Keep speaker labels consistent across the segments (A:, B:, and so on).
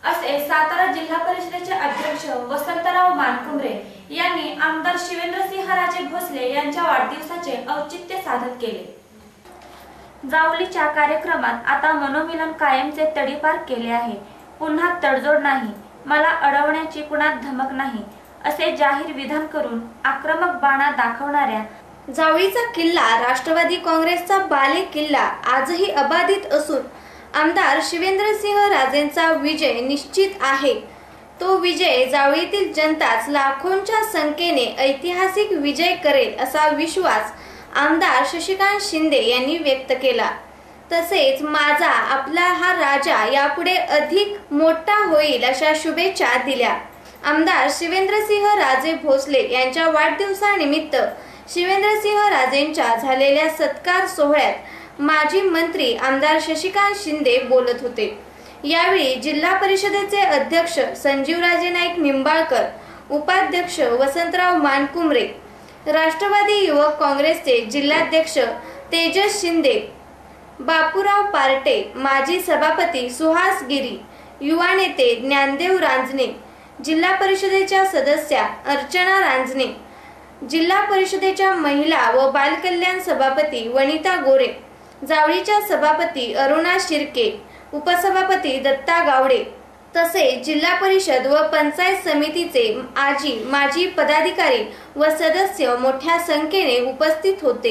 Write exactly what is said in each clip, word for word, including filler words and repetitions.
A: असे सातारा जिल्हा परिषदेचे अध्यक्ष वसंतराव मानकुमरे यांनी आमदार शिवेंद्रसिंहराजे भोसले यांच्या वाढदिवसाचे औचित्य साधत केले। जावलीच्या कार्यक्रमात आता मनोमिलन कायमचे तडीपार केले आहे। पुन्हा तडजोड नाही, मला अडवण्याची कुणात धमक नाही असे जाहीर विधान करून आक्रमक बाणा दाखवणाऱ्या
B: जावळीचा किल्ला राष्ट्रवादी काँग्रेसचा बाले किल्ला आजही अबाधित असून आमदार शिवेंद्रसिंहराजेंचा विजय निश्चित आहे। तो विजय जावळीतील जनताच लाखोंच्या संख्येने ऐतिहासिक विजय करेल असा विश्वास आमदार शशिकांत शिंदे यांनी व्यक्त केला। तसेच माझा आपला हा राजा यापुढे अधिक मोठा होईल अशा शुभेच्छा दिल्या। आमदार शिवेंद्रसिंहराजे भोसले यांच्या वाढदिवसानिमित्त शिवेंद्रसिंहराजेंच्या झालेल्या सत्कार सोहळ्यात माजी मंत्री आमदार शशिकांत शिंदे बोलत होते। यावेळी जिल्हा परिषदेचे अध्यक्ष संजीवराजे नाईक निंबाळकर, उपाध्यक्ष वसंतराव मानकुमरे, राष्ट्रवादी युवक काँग्रेसचे जिल्हाध्यक्ष तेजस शिंदे, बापूराव पार्टे, माजी सभापती सुहास गिरी, युवा नेते ज्ञानदेव रांजणे, जिल्हा परिषदेच्या सदस्या अर्चना रांजणे, जिल्हा परिषदेच्या महिला व बालकल्याण सभापती वनिता गोरे, जावळीच्या सभापती अरुणा शिर्के, उपसभापती दत्ता गावडे तसेच जिल्हा परिषद व पंचायत समितीचे आजी माजी पदाधिकारी व सदस्य मोठ्या संख्येने उपस्थित होते।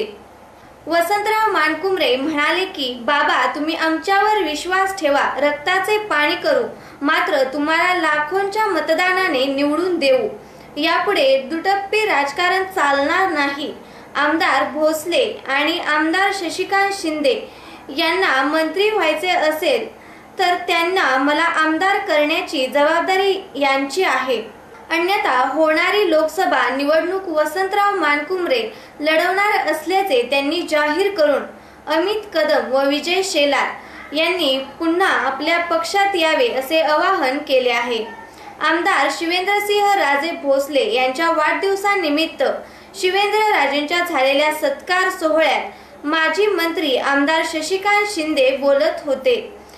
B: वसंतराव मानकुमरे म्हणाले की बाबा, तुम्ही आमच्यावर विश्वास ठेवा, रक्ताचे पाणी करू, मात्र तुम्हाला लाखोंच्या मतदानाने निवडून देऊ। यापुढे दुटप्पी राजकारण चालणार नाही। आमदार भोसले आणि आमदार शशिकांत शिंदे यांना मंत्री व्हायचे असेल तर त्यांना मला आमदार करण्याची जबाबदारी यांची आहे, अन्यथा होणारी लोकसभा निवडणूक वसंतराव मानकुमरे लढवणार असल्याचे त्यांनी जाहीर करून अमित कदम व विजय शेलार यांनी पुन्हा आपल्या पक्षात यावे असे आवाहन केले आहे। आमदार शिवेंद्रसिंहराजे भोसले यांच्या वाढदिवसानिमित्त शिवेंद्रराजेंच्या झालेल्या सत्कार सोहळ्यात माजी मंत्री आमदार शशिकांत शिंदे बोलत होते।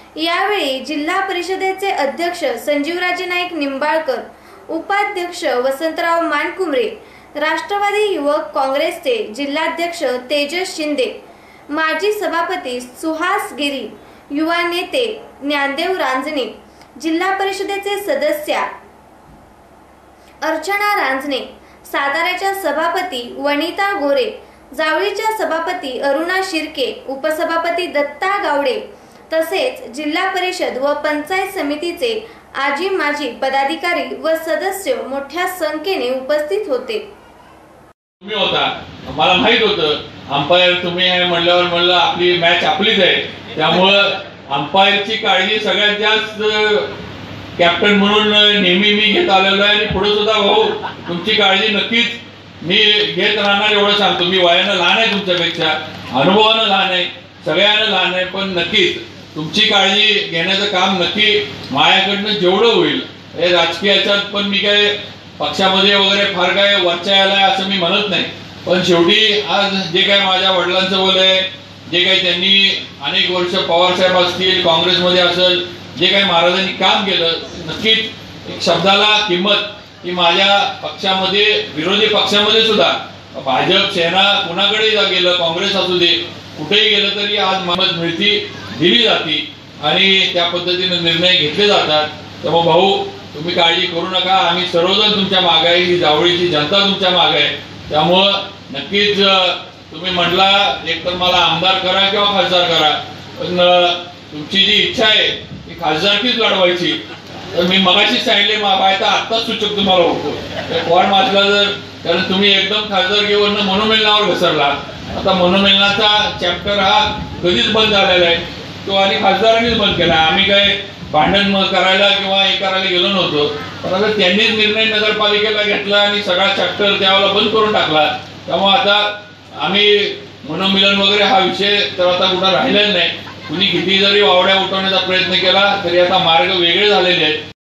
B: यावेळी जिल्हा परिषदेचे अध्यक्ष संजीवराजे नाईक निंबाळकर, उपाध्यक्ष वसंतराव मानकुमरे, राष्ट्रवादी युवक काँग्रेसचे जिल्हाध्यक्ष तेजस शिंदे, माजी सभापती सुहास गिरी, युवा नेते ज्ञानदेव रांजणे, जिल्हा परिषदेचे सदस्या अर्चना रांजणे, साताऱ्याच्या सभापती वनिता गोरे, जावळीच्या सभापती अरुणा शिर्के, उपसभापती दत्ता गावडे तसेच जिल्हा परिषद व पंचायत समितीचे आजी माजी पदाधिकारी व सदस्य मोठ्या संख्येने उपस्थित होते।
C: तुम्ही होता, मला माहित होतं अंपायर तुम्ही आहे म्हणल्यावर म्हणलं आपली मॅच आपलीच आहे, त्यामुळं अंपायरची काळजी सगळ्यात जास्त कॅप्टन म्हणून नेहमी मी घेत आलेलो आहे आणि पुढे सुद्धा भाऊ तुमची काळजी नक्कीच मी घेत राहणार एवढं सांगतो। मी वयानं लहान आहे तुमच्यापेक्षा, अनुभवानं लहान आहे, सगळ्यांना लहान आहे, पण नक्कीच तुमची काळजी घेण्याचं काम नक्की माझ्याकडनं जेवढं होईल हे राजकीयाच्यात पण मी काय पक्षामध्ये वगैरे फार काय वरच्या यायला असं मी म्हणत नाही, पण शेवटी आज जे काय माझ्या वडिलांचं बोल आहे, जे काही त्यांनी अनेक वर्ष पवार साहेब असतील काँग्रेसमध्ये असेल, जे काही महाराजांनी काम केलं, नक्कीच एक शब्दाला किंमत की माझ्या पक्षामध्ये विरोधी पक्षामध्ये सुद्धा भाजप सेना कुणाकडे गेलं, काँग्रेस असू दे कुठेही गेलं तरी आज मदत मिळती दिली जाते आणि त्या पद्धतीने निर्णय घेतले जातात। त्यामुळे भाऊ तुम्ही काळजी करू नका, आम्ही सर्वजण तुमच्या मागे आहे, ही जावळीची जनता तुमच्या मागे आहे। त्यामुळं नक्कीच तुम्ही म्हटला एक तर मला आमदार करा किंवा खासदार करा, पण तुमची जी इच्छा आहे ती खासदारकीच लढवायची, तर मी मगाशीच सांगितले मागायचा आत्ताच सूचक तुम्हाला होतो पॉड मारला जर, कारण तुम्ही एकदम खासदारकीवरनं मनोमिलनावर घसरला। आता मनोमिलनाचा चॅप्टर हा कधीच बंद झालेला आहे, तो आणि खासदारांनीच बंद केला। आम्ही काय भांडण करायला किंवा हे करायला गेलो नव्हतो, पण आता त्यांनीच निर्णय नगरपालिकेला घेतला आणि सगळा चॅप्टर त्यावेळेला बंद करून टाकला। त्यामुळे आता आम्ही मनोमिलन वगैरे हा विषय तर आता कुठं राहिलेला नाही। कुणी किती जरी वावड्या उठवण्याचा प्रयत्न केला तरी आता मार्ग वेगळे झालेले आहेत।